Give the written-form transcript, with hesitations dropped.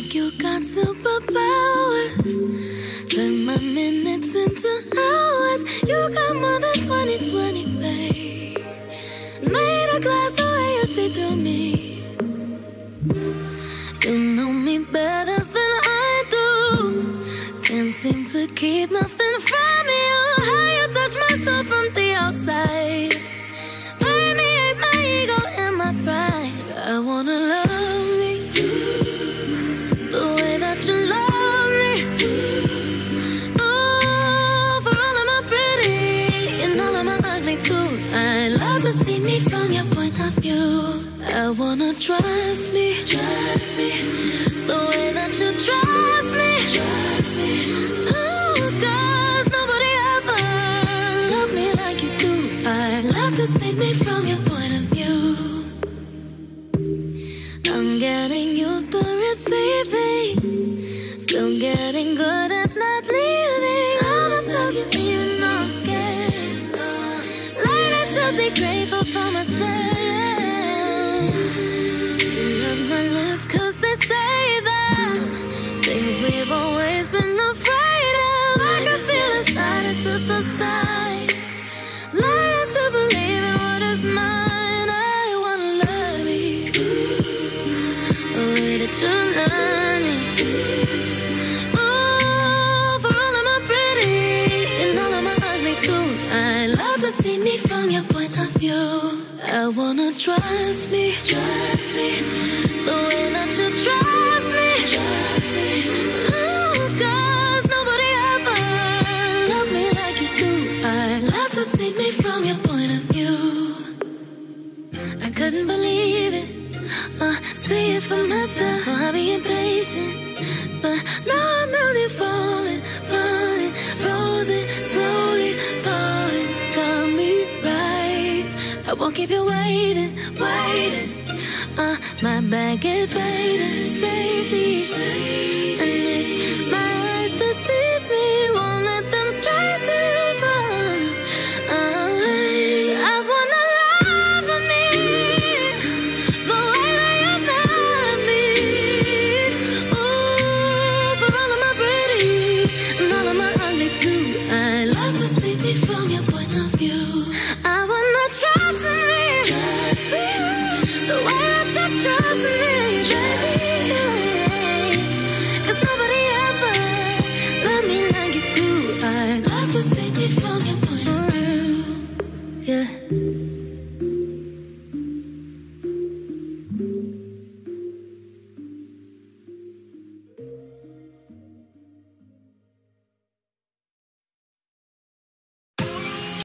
like you got superpowers. Turn my minutes into hours. You got more than 20/20, babe. Made a glass the way you see through me. You know me better than I do. Can't seem to keep nothing from you. How you touch my soul from the outside. Permeate my ego and my pride. I wanna love me the way that you love me. Oh, for all of my pretty and all of my ugly too. I love to see me from your point of view. I wanna trust me the way that you trust me. Ooh, 'cause nobody ever loved me like you do. I love to see me from your point of view. I'm getting used to receiving, still getting good at not leaving. I'ma love you when you're not scared. Learning to be grateful for myself. You love my lips 'cause they say that things we've always been afraid of. I can feel it starting to subside. Learning to believe in what is mine. I wanna love you the way that you love me. Oh, for all of my pretty and all of my ugly too. I love to see me from your point of view. I wanna trust me the way that you trust me. Ooh, 'cause nobody ever loved me like you do. I love to see me from your point of view. I couldn't believe it, see it for myself. I'll be impatient, but now I'm only falling, frozen, slowly falling. Got me right. I won't keep you waiting. My baggage waiting safely. And if